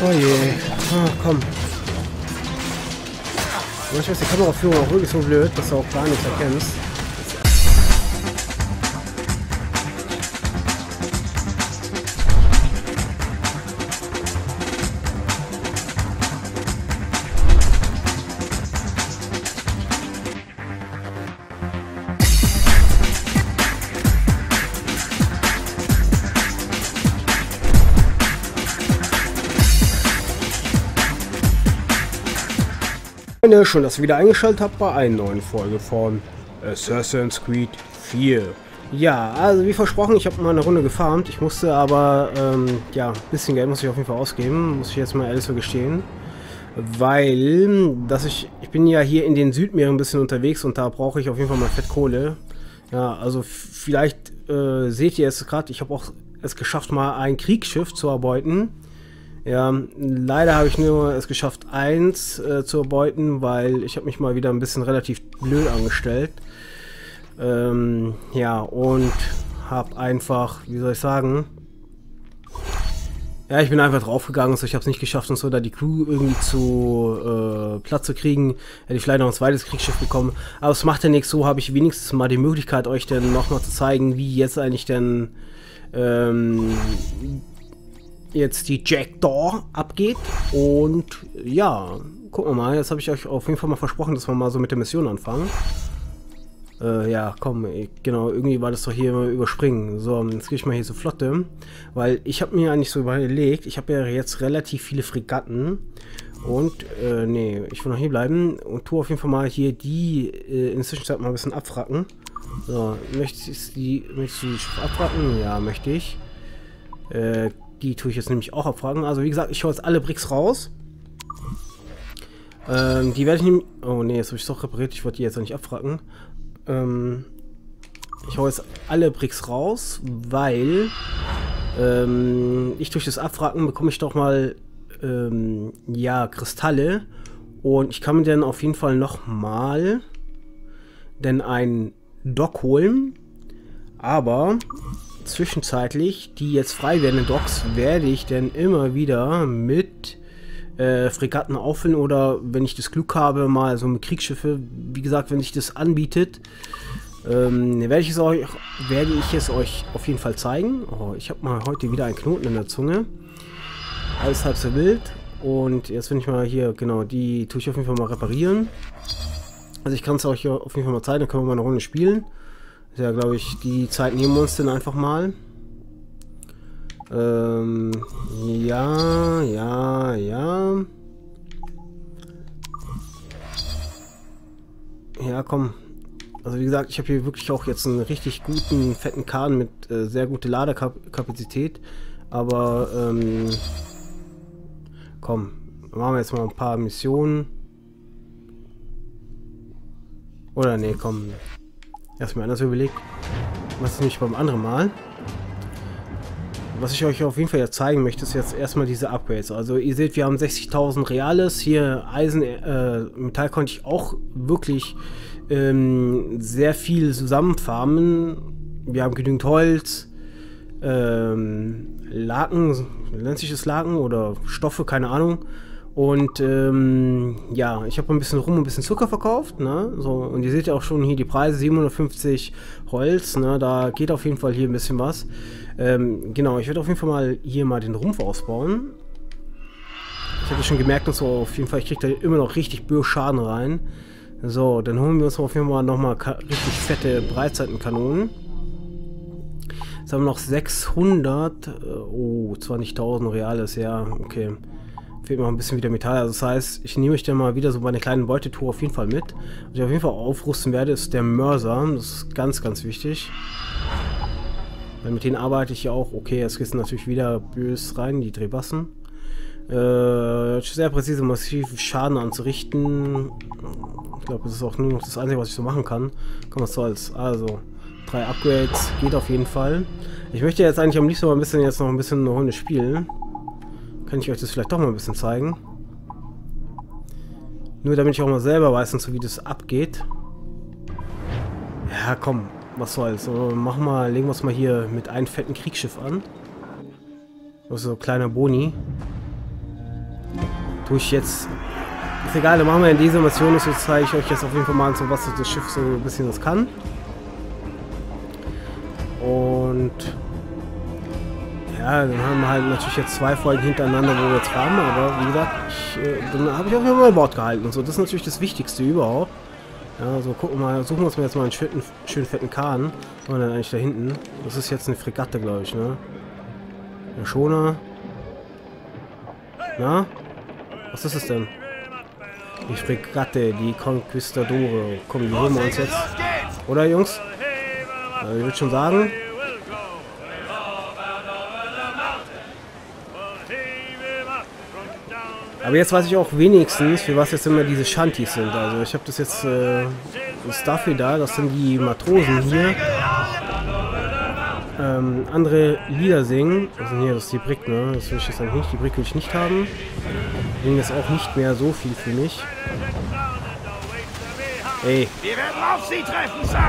Oh je. Ah, komm. Manchmal ist die Kameraführung auch wirklich so blöd, dass du auch gar nichts erkennst. Schön, dass ihr wieder eingeschaltet habt bei einer neuen Folge von Assassin's Creed 4. Ja, also wie versprochen, ich habe mal eine Runde gefarmt. Ich musste aber, ja, ein bisschen Geld muss ich auf jeden Fall ausgeben, muss ich jetzt mal ehrlich so gestehen. Weil, ich bin ja hier in den Südmeeren ein bisschen unterwegs und da brauche ich auf jeden Fall mal Fettkohle. Ja, also vielleicht seht ihr es gerade, ich habe auch es geschafft, mal ein Kriegsschiff zu erbeuten. Ja, leider habe ich nur es geschafft, eins zu erbeuten, weil ich habe mich mal wieder ein bisschen relativ blöd angestellt. Ja, und habe einfach, wie soll ich sagen, ja, ich bin einfach draufgegangen, so ich habe es nicht geschafft und so, da die Crew irgendwie zu Platz zu kriegen, hätte ich vielleicht noch ein zweites Kriegsschiff bekommen. Aber es macht ja nichts, so habe ich wenigstens mal die Möglichkeit, euch dann nochmal zu zeigen, wie jetzt eigentlich denn jetzt die Jackdaw abgeht. Und ja, gucken wir mal. Jetzt habe ich euch auf jeden Fall mal versprochen, dass wir mal so mit der Mission anfangen. Ja, komm, genau, irgendwie war das doch hier immer überspringen. So, jetzt gehe ich mal hier zur Flotte. Weil ich habe mir eigentlich so überlegt, ich habe ja jetzt relativ viele Fregatten. Und, nee, ich will noch hier bleiben und tue auf jeden Fall mal hier die in der Zwischenzeit mal ein bisschen abwracken. So, möchte ich die abwracken? Ja, möchte ich. Die tue ich jetzt nämlich auch abfragen. Also wie gesagt, ich hole jetzt alle Bricks raus. Die werde ich nämlich... Oh ne, jetzt habe ich es doch repariert. Ich wollte die jetzt auch nicht abfragen. Ich hole jetzt alle Bricks raus, weil ich durch das Abfragen bekomme ich doch mal ja, Kristalle. Und ich kann mir dann auf jeden Fall nochmal einen Dock holen. Aber zwischenzeitlich, die jetzt frei werdenden Docks, werde ich dann immer wieder mit Fregatten auffüllen oder, wenn ich das Glück habe, mal so mit Kriegsschiffe. Wie gesagt, wenn sich das anbietet, werde ich es euch auf jeden Fall zeigen. Oh, ich habe mal heute wieder einen Knoten in der Zunge. Alles halb so wild. Und jetzt, wenn ich mal hier, genau, die tue ich auf jeden Fall mal reparieren. Also ich kann es euch auf jeden Fall mal zeigen, dann können wir mal eine Runde spielen. Ja, glaube ich, die Zeit nehmen wir uns dann einfach mal. Ja. Ja, komm. Also wie gesagt, ich habe hier wirklich auch jetzt einen richtig guten, fetten Kahn mit sehr guter Ladekapazität. Aber, komm, machen wir jetzt mal ein paar Missionen. Oder nee, komm. Erstmal anders überlegt. Was ist nämlich beim anderen Mal? Was ich euch auf jeden Fall jetzt zeigen möchte, ist jetzt erstmal diese Upgrades. Also ihr seht, wir haben 60.000 Reales. Hier Eisen, Metall konnte ich auch wirklich sehr viel zusammenfarmen. Wir haben genügend Holz, Laken, nennt sich das Laken oder Stoffe, keine Ahnung. Und ja, ich habe ein bisschen Rum und ein bisschen Zucker verkauft, ne? So, und ihr seht ja auch schon hier die Preise, 750 Holz, ne? Da geht auf jeden Fall hier ein bisschen was. Genau, ich werde auf jeden Fall mal hier mal den Rumpf ausbauen. Ich habe schon gemerkt, dass so auf jeden Fall, ich kriege da immer noch richtig böse Schaden rein. So, dann holen wir uns auf jeden Fall nochmal richtig fette Breitseitenkanonen. Jetzt haben wir noch 600, oh, 20.000 Reales, ja, okay. Fehlt mir noch ein bisschen wieder Metall, also das heißt, ich nehme euch dann mal wieder so meine kleinen Beutetour auf jeden Fall mit. Was ich auf jeden Fall aufrüsten werde, ist der Mörser, das ist ganz, ganz wichtig. Weil mit denen arbeite ich ja auch, okay, jetzt geht es natürlich wieder bös rein, die Drehbassen. Sehr präzise, massiv Schaden anzurichten. Ich glaube, das ist auch nur noch das Einzige, was ich so machen kann. Komm, was soll's. Also, 3 Upgrades geht auf jeden Fall. Ich möchte jetzt eigentlich am liebsten mal noch ein bisschen eine Runde spielen. Kann ich euch das vielleicht doch mal ein bisschen zeigen. Nur damit ich auch mal selber weiß, wie das abgeht. Ja, komm, was soll's. So, legen wir uns mal hier mit einem fetten Kriegsschiff an. Das ist so ein kleiner Boni. Wo ich jetzt... Ist egal, dann machen wir in dieser Mission, so zeige ich euch jetzt auf jeden Fall mal so, was das Schiff so ein bisschen das kann. Und... Ja, dann haben wir halt natürlich jetzt 2 Folgen hintereinander, wo wir jetzt fahren, aber wie gesagt, dann habe ich auch immer an Bord gehalten und so. Das ist natürlich das Wichtigste überhaupt. Ja, so gucken wir mal, suchen wir uns jetzt mal einen schönen fetten Kahn. Und dann eigentlich da hinten. Das ist jetzt eine Fregatte, glaube ich, ne? Der Schoner. Na? Was ist es denn? Die Fregatte, die Conquistadore. Komm, die holen wir uns jetzt. Oder, Jungs? Also, ich würde schon sagen. Aber jetzt weiß ich auch wenigstens, für was jetzt immer diese Shanties sind. Also ich habe das jetzt das dafür da, das sind die Matrosen hier. Andere Lieder singen. Also hier, das ist die Brick, ne? Das will ich jetzt eigentlich nicht. Die Brick will ich nicht haben. Deswegen ist auch nicht mehr so viel für mich. Ey. Wir werden auf Sie treffen, Sir!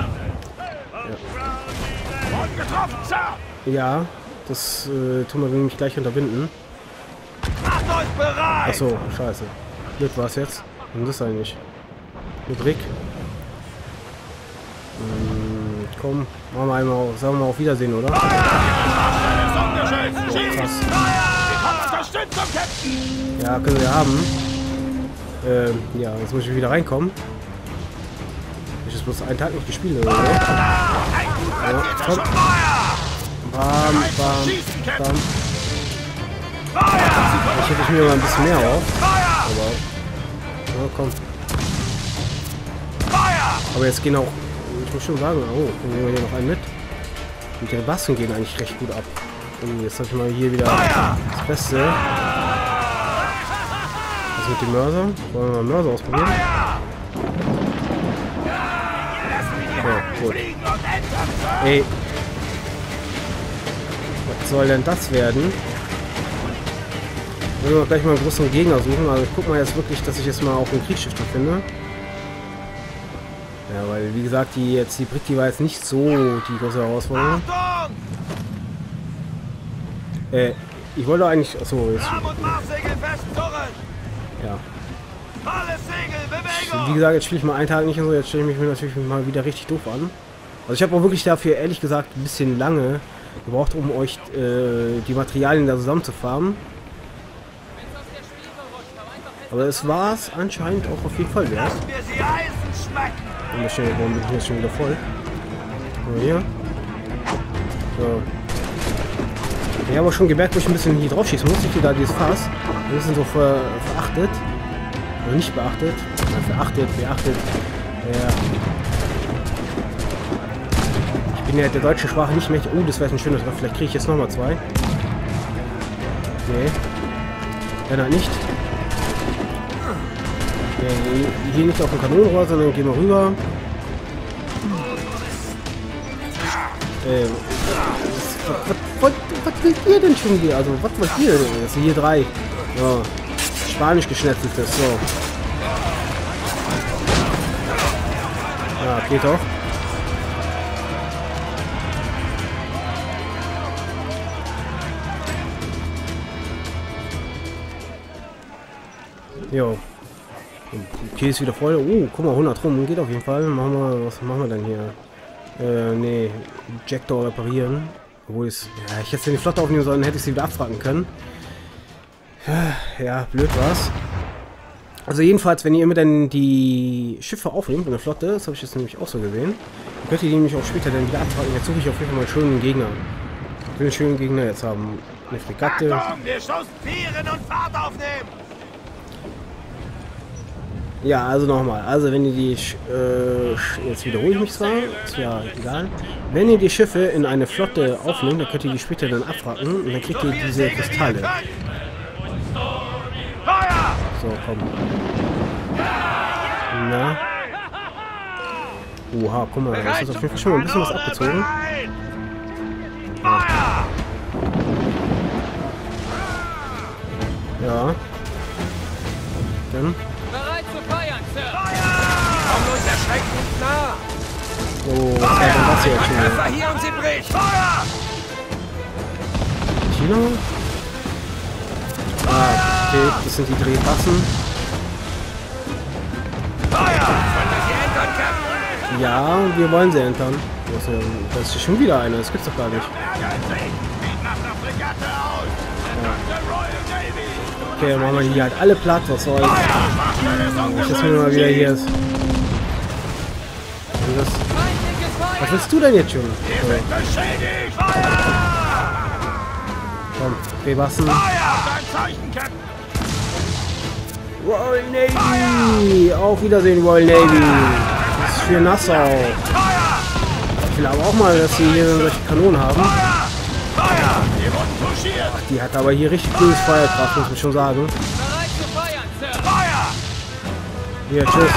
Ja. Und getroffen, Sir! Ja, das tun wir nämlich gleich unterbinden. Macht euch bereit! Achso, scheiße. Blöd war es jetzt. Und das eigentlich? Eine Brick. Komm, machen wir einmal, sagen wir mal auf Wiedersehen, oder? Krass. Ja, können wir haben. Ja, jetzt muss ich wieder reinkommen. Ich habe bloß einen Tag nicht gespielt, oder? Ja, komm. Bam, bam, bam. Ich hätte mir mal ein bisschen mehr auf. Aber. Ja, komm. Aber jetzt gehen auch. Ich muss schon sagen, oh, dann nehmen wir hier noch einen mit. Und die Waffen gehen eigentlich recht gut ab. Und jetzt habe ich mal hier wieder das Beste. Was mit dem Mörser? Wollen wir mal Mörser ausprobieren? Ja, gut. Ey. Was soll denn das werden? Ich will gleich mal einen größeren Gegner suchen. Also ich guck mal jetzt wirklich, dass ich jetzt mal auch einen Kriegsschiff finde. Ja, weil wie gesagt, die Brick, die war jetzt nicht so die große Herausforderung. Ich wollte eigentlich... Achso, jetzt... Ja. Wie gesagt, jetzt spiele ich mal einen Tag nicht und so, jetzt stelle ich mich natürlich mal wieder richtig doof an. Also ich habe auch wirklich dafür, ehrlich gesagt, ein bisschen lange gebraucht, um euch die Materialien da zusammenzufarmen. Aber es war es anscheinend auch auf jeden Fall wert. Und warum bin ich jetzt schon wieder voll? So, hier. So. Ich habe auch schon gemerkt, wo ich ein bisschen hier drauf schießen muss. Ich hier da dieses Fass. Wir sind so verachtet. Oder nicht beachtet. Ja, verachtet, beachtet. Ja. Ich bin ja der deutschen Sprache nicht mächtig. Oh, das wäre ein schönes Treffer. Vielleicht kriege ich jetzt nochmal 2. Nee. Dann halt nicht. Ja, hier nicht auf dem Kanonenrohr, sondern gehen wir rüber. Was will ihr denn schon wieder? Also, was wollt ihr denn? Das sind hier 3. Ja. Spanisch geschnetzeltes, so. Ja, geht doch. Jo. Okay, ist wieder voll. Oh, guck mal, 100 rum. Geht auf jeden Fall. Was machen wir denn hier? Nee. Jackdaw reparieren. Obwohl es... Ja, ich hätte die Flotte aufnehmen sollen, hätte ich sie wieder abfragen können. Ja, blöd war's. Also jedenfalls, wenn ihr immer dann die Schiffe aufnehmt in der Flotte, das habe ich jetzt nämlich auch so gesehen, dann könnt ihr die nämlich auch später dann wieder abfragen. Jetzt suche ich auf jeden Fall mal einen schönen Gegner. Ich will einen schönen Gegner jetzt haben. Eine Fregatte. Ja, also nochmal. Also wenn ihr die... jetzt wiederhole ich mich zwar. Ist ja egal. Wenn ihr die Schiffe in eine Flotte aufnehmt, dann könnt ihr die später dann abwracken und dann kriegt ihr diese Kristalle. So, komm. Na. Oha, guck mal. Das ist auf jeden Fall schon mal ein bisschen was abgezogen. Ja. Dann... Oh, was war denn das hier schon wieder? China? Ah. Okay, das sind die Drehbassen. Ja, wir wollen sie entern. Das ist schon wieder einer, das gibt's doch gar nicht. Okay, dann machen wir hier halt alle platt, was soll's. Ich lasse mir mal wieder hier. Was willst du denn jetzt schon? So. Komm, Drehbassen. Royal Navy! Auf Wiedersehen, Royal Navy! Das ist für Nassau. Ich will aber auch mal, dass sie hier solche Kanonen haben. Ach, die hat aber hier richtig cooles Feuerkraft, muss man schon sagen. Hier, tschüss.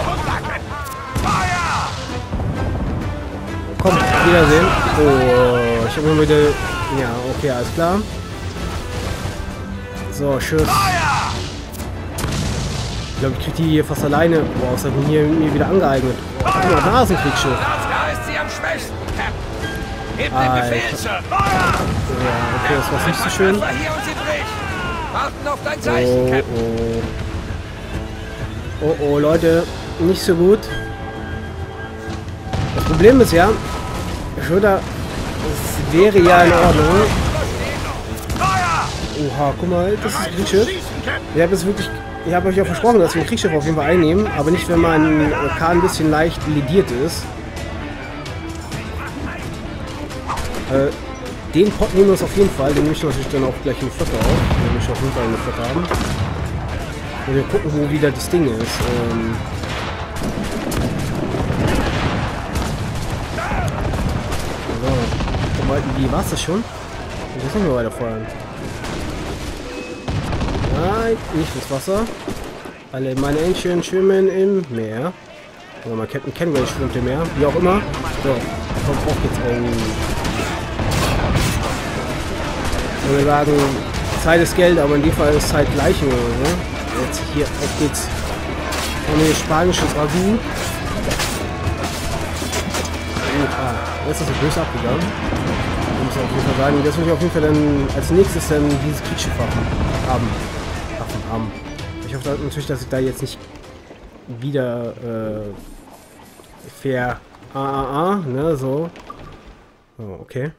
Komm, Wiedersehen. Oh, ich habe immer wieder... Ja, okay, alles klar. So, tschüss. Ich glaube, ich kriege die hier fast alleine. Boah, was hat denn hier mir wieder angeeignet? Oh, guck mal, da ist ein Kriegsschiff. Alter. Ja, okay, das war nicht so schön. Oh, oh, Leute, nicht so gut. Das Problem ist ja, Schröder, es wäre ja in Ordnung. Oha, guck mal, das ist ein Kriegsschiff. Ich habe euch ja versprochen, dass wir ein Kriegsschiff auf jeden Fall einnehmen, aber nicht, wenn mein Kahn ein bisschen leicht lediert ist. Den Pot nehmen wir uns auf jeden Fall, den nehme ich natürlich dann auch gleich in die Flotte auf, wenn wir schon auf jeden Fall eine Flotte haben. Und wir gucken, wo wieder das Ding ist. So, guck mal, wie war es das schon? Und jetzt können wir weiter feuern. Nein, nicht ins Wasser. Alle meine Entchen schwimmen im Meer. Oder mal Captain Kenway schwimmt im Meer. Wie auch immer. So, komm, auf geht's. Wir sagen, Zeit ist Geld, aber in dem Fall ist Zeit gleich. Ne? Jetzt hier, auf geht's. Und hier spanisches Ragout. Jetzt ist das böse abgegangen. Ich muss auf jeden Fall sagen, das will ich auf jeden Fall dann als nächstes dann dieses Kriegsschiff haben. Ich hoffe natürlich, dass ich da jetzt nicht wieder ne, so. Oh, okay.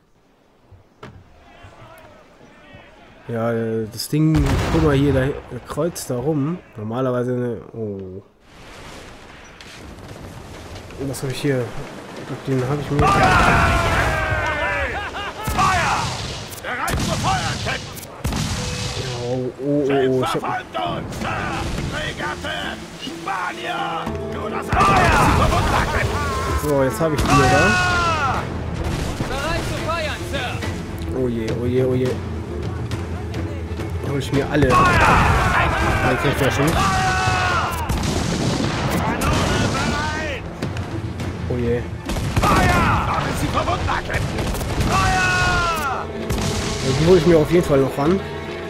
Ja, das Ding, guck mal hier, da kreuzt da rum. Normalerweise eine. Oh. Was habe ich hier? Den habe ich mir. Oh, ich hab... So, jetzt habe ich die, oder? Oh je, oh je, oh je. Da hol ich mir alle. Nein, krieg ich ja schon nicht. Oh je. Die hole ich mir auf jeden Fall noch ran.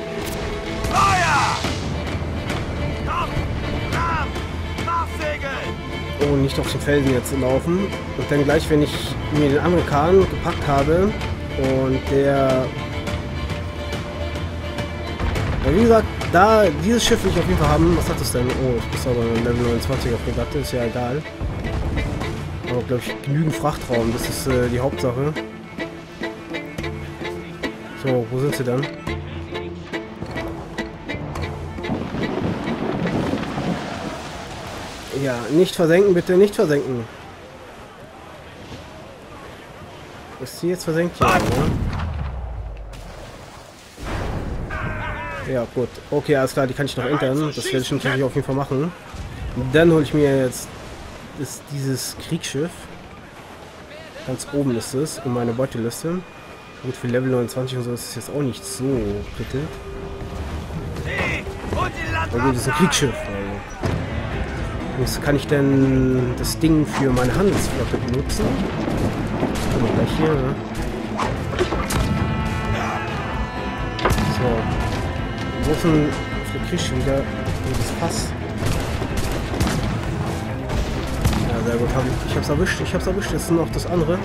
Oh, nicht auf den Felsen jetzt laufen. Und dann gleich, wenn ich mir den anderen Kahn gepackt habe und der... Ja, wie gesagt, da dieses Schiff will ich auf jeden Fall haben. Was hat das denn? Oh, ich bin aber ein Level 29er Fregatte, ist ja egal. Aber glaube ich genügend Frachtraum, das ist die Hauptsache. So, wo sind sie dann? Ja, nicht versenken, bitte, nicht versenken. Ist sie jetzt versenkt? Ja, oder? Ja, gut. Okay, alles klar, die kann ich noch entern. Das werde ich natürlich auf jeden Fall machen. Dann hole ich mir jetzt dieses Kriegsschiff. Ganz oben ist es in meiner Beuteliste. Gut, für Level 29 und so ist es jetzt auch nicht so bitte. Aber gut, das ist ein Kriegsschiff. Also. Kann ich denn das Ding für meine Handelsflotte benutzen? Gucken wir gleich hier, ne? So. Wo ist denn der Krieg wieder? Das Pass. Ja, sehr gut. Ich hab's erwischt. Ich hab's erwischt. Jetzt noch das andere.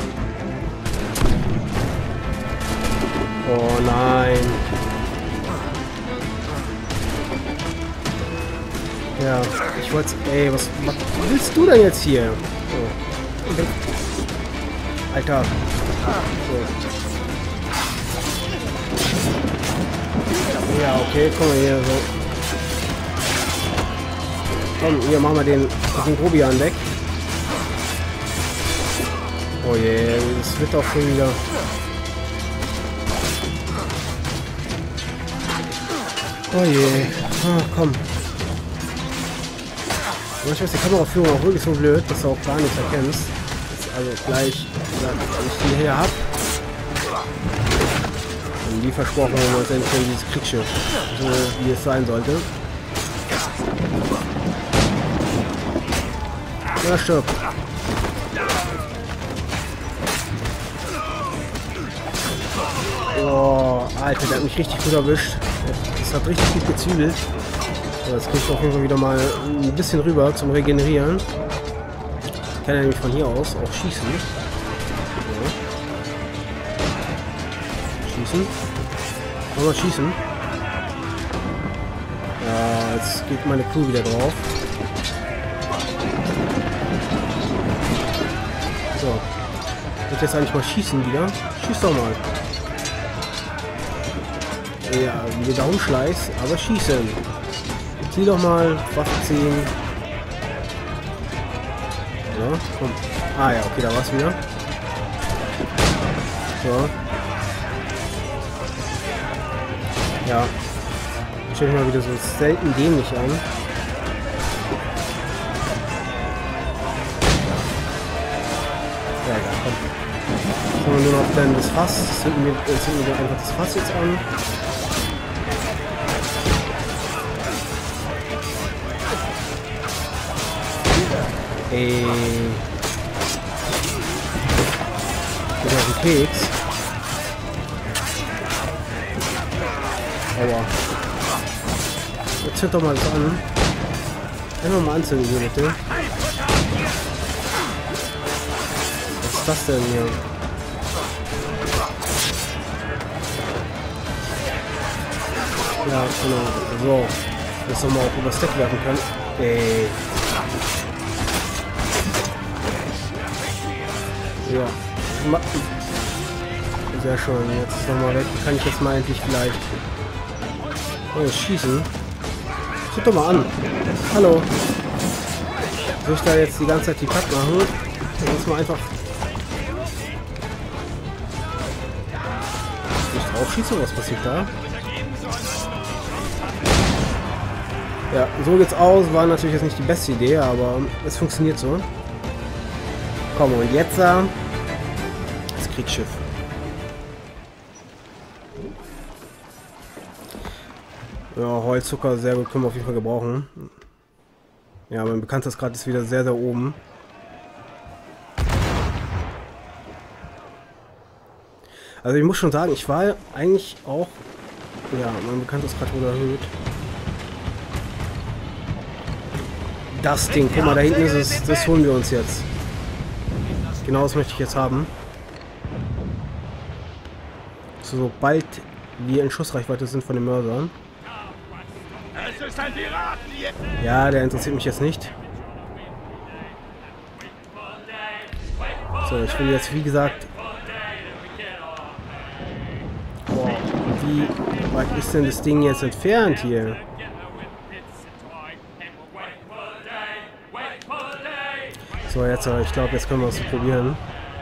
Oh nein. Ja, ich wollte... Ey, was willst du denn jetzt hier? So. Alter. So. Ja, okay, komm mal hier so. Komm, hier machen wir den Grobian weg. Oh je, das wird auch schon wieder... Oh je, komm. Manchmal ist die Kameraführung auch wirklich so blöd, dass du auch gar nichts erkennst. Also gleich, wenn ich die hier habe. Und wie versprochen, wenn wir uns endlich in dieses Kriegsschiff, so wie es sein sollte. Ja, stirb. Oh, Alter, der hat mich richtig gut erwischt. Das hat richtig gut gezügelt. Jetzt kriege ich auf jeden Fall wieder mal ein bisschen rüber zum Regenerieren. Ich kann ja nämlich von hier aus auch schießen. Ja. Schießen. Wollen wir schießen? Ja, jetzt geht meine Crew wieder drauf. So. Ich will jetzt eigentlich mal schießen wieder. Schieß doch mal. Ja, wie du da rumschleichst, aber schießen. Zieh doch mal, Waffe ziehen. Ja, komm. Ah ja, okay, da war's wieder. So. Ja. Stell dich mal wieder so selten dämlich an. Ja, komm. Jetzt haben wir nur noch dann das Fass. Zünden wir einfach das Fass jetzt an. Ey. Wieder auf den Keks. Aua. Jetzt zünd doch mal das an. Einfach mal anzünden hier bitte. Was ist das denn hier? Ja, genau. So. Dass wir mal auch über das Deck werfen können. Ey. Ja. Sehr schön. Jetzt ist nochmal weg. Kann ich jetzt mal endlich vielleicht schießen? Guck doch mal an. Hallo. Soll ich da jetzt die ganze Zeit die Cut machen? Dann muss man einfach nicht drauf schießen. Was passiert da? Ja, so geht's aus. War natürlich jetzt nicht die beste Idee, aber es funktioniert so. Komm, und jetzt das Kriegsschiff. Ja, Holzzucker, sehr gut, können wir auf jeden Fall gebrauchen. Ja, mein Bekanntheitsgrad ist wieder sehr, sehr oben. Also ich muss schon sagen, ich war eigentlich auch... Ja, mein Bekanntheitsgrad wurde erhöht. Das Ding, guck mal, da hinten ist es, das holen wir uns jetzt. Genau das möchte ich jetzt haben. Sobald wir in Schussreichweite sind von den Mördern. Ja, der interessiert mich jetzt nicht. So, ich will jetzt, wie gesagt... Boah, wie weit ist denn das Ding jetzt entfernt hier? So, jetzt, ich glaube, jetzt können wir es probieren.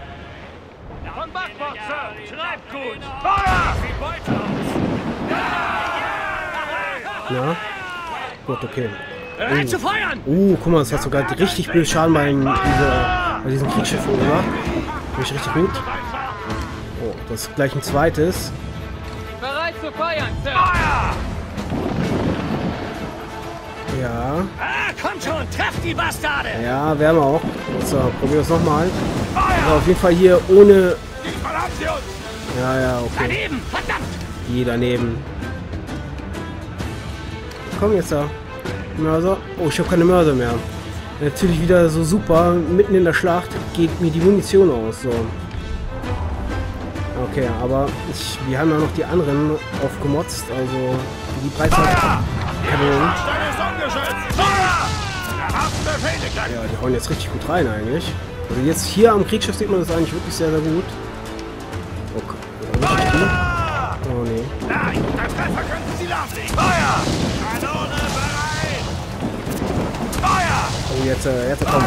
Ja. Gut, okay. Guck mal, das hat sogar richtig böse Schaden bei diesem Kriegsschiff gemacht. Finde ich richtig gut. Oh, das ist gleich ein zweites. Bereit zu feuern, Sir. Ja. Kommt schon, trefft die Bastarde! Ja, werden wir auch. So, probieren wir es nochmal. Also auf jeden Fall hier ohne... Ja, okay. Daneben, verdammt! Die daneben. Komm jetzt da. Mörser. Oh, ich habe keine Mörser mehr. Natürlich wieder so super. Mitten in der Schlacht geht mir die Munition aus. So. Okay, aber wir haben ja noch die anderen aufgemotzt. Also die Preise... Kanonen. Ja, die hauen jetzt richtig gut rein eigentlich. Also jetzt hier am Kriegsschiff sieht man das eigentlich wirklich sehr, sehr gut. Okay. Oh nee. Nein, der Treffer könnten sie lahmlegen. Feuer! Kanone bereit! Feuer! Oh, jetzt kommt.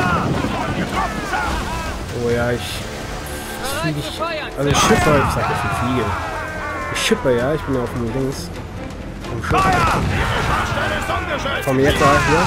Oh ja, also ich schiffe, ich sag jetzt nicht fliege. Ich schippe, ja, ich bin ja auf dem Dings. Am Schiff. Komm jetzt da, hier.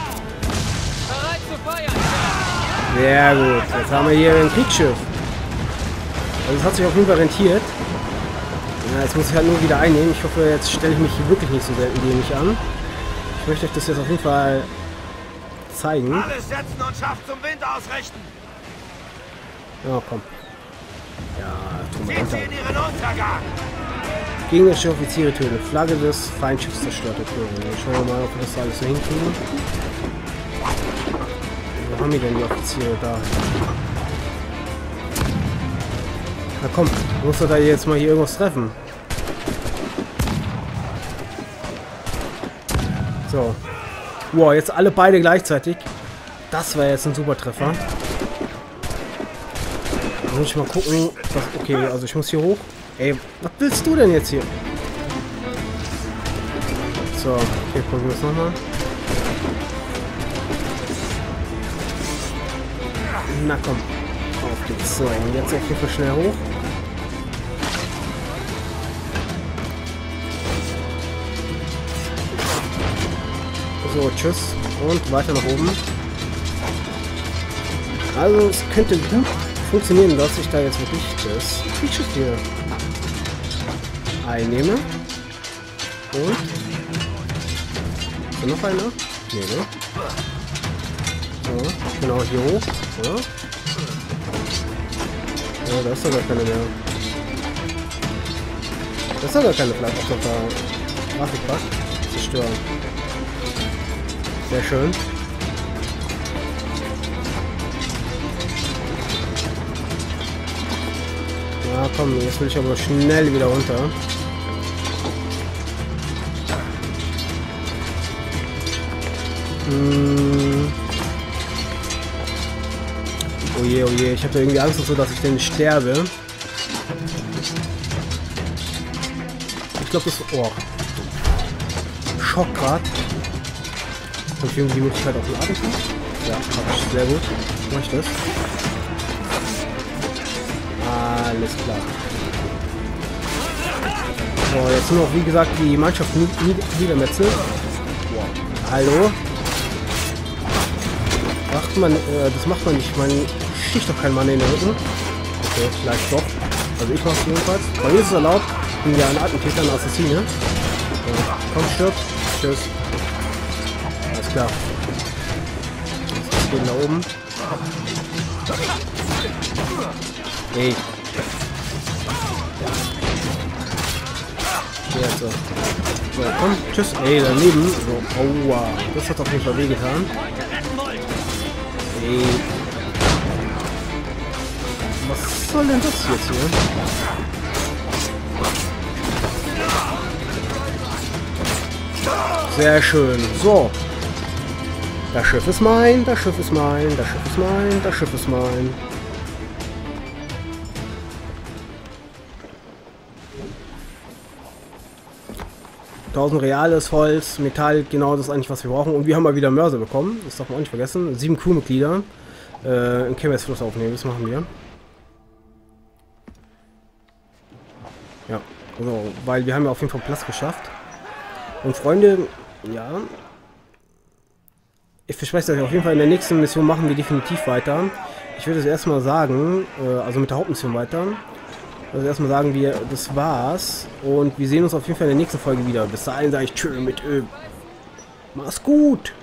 Sehr gut. Jetzt haben wir hier ein Kriegsschiff. Also es hat sich auf jeden Fall rentiert. Ja, jetzt muss ich halt nur wieder einnehmen. Ich hoffe, jetzt stelle ich mich hier wirklich nicht so selten dämlich an. Ich möchte euch das jetzt auf jeden Fall zeigen. Alles setzen und Schaft zum Wind ausrichten. Ja, komm. Ja, tun wir Ziehen runter. Sie in Ihren Untergang. Gegnerische Offiziere töten. Flagge des Feindschiffs zerstört. Okay, dann schauen wir mal, ob wir das alles so hinkriegen. Wo haben wir denn die Offiziere da? Na komm, muss doch da jetzt mal hier irgendwas treffen. So. Wow, jetzt alle beide gleichzeitig. Das war jetzt ein super Treffer. Da muss ich mal gucken. Okay, also ich muss hier hoch. Ey, was willst du denn jetzt hier? So, okay, probieren wir es nochmal. Na komm. Auf geht's. So, und jetzt auf jeden Fall schnell hoch. So, tschüss. Und weiter nach oben. Also, es könnte gut funktionieren, dass ich da jetzt wirklich das Kriegsschiff hier einnehme. Und? Ist da noch einer? Nee, ne? So, genau, hier hoch. Ja, ja, da ist doch gar keine mehr. Da ist doch gar keine Flagge auf der Grafikpack. Zerstören. Sehr schön. Ja, komm, jetzt will ich aber schnell wieder runter. Oh je, ich habe da irgendwie Angst und so, dass ich denn sterbe. Ich glaube, das... Oh. Schock grad. Habe ich irgendwie die Möglichkeit auf den Atem? Ja, habe ich. Sehr gut. Mach ich das. Alles klar. So, jetzt nur noch, wie gesagt, die Mannschaft niedermetzelt. Wow. Hallo? Das macht man nicht. Man sticht doch keinen Mann in den Rücken. Okay, vielleicht doch. Also ich mach's jedenfalls. Bei mir ist es erlaubt. Ich bin ja ein Attentäter, ein Assassine. So, komm, stirb. Tschüss. Alles klar. Jetzt gehen da oben. Hey. Ja, so. So, komm, tschüss. Ey, daneben. So, aua. Das hat auf jeden Fall wehgetan. Ey. Was soll denn das jetzt hier? Sehr schön. So. Das Schiff ist mein, das Schiff ist mein, das Schiff ist mein, das Schiff ist mein. Reales Holz, Metall, genau das ist eigentlich, was wir brauchen. Und wir haben mal wieder Mörser bekommen. Das darf man auch nicht vergessen. 7 Crewmitglieder. Im Chemes-Fluss aufnehmen, das machen wir. Ja, also, weil wir haben ja auf jeden Fall Platz geschafft. Und Freunde, ja. Ich verspreche euch auf jeden Fall, in der nächsten Mission machen wir definitiv weiter. Ich würde es erstmal sagen, also mit der Hauptmission weiter. Also erstmal sagen wir, das war's. Und wir sehen uns auf jeden Fall in der nächsten Folge wieder. Bis dahin sage ich tschö mit Ö. Mach's gut!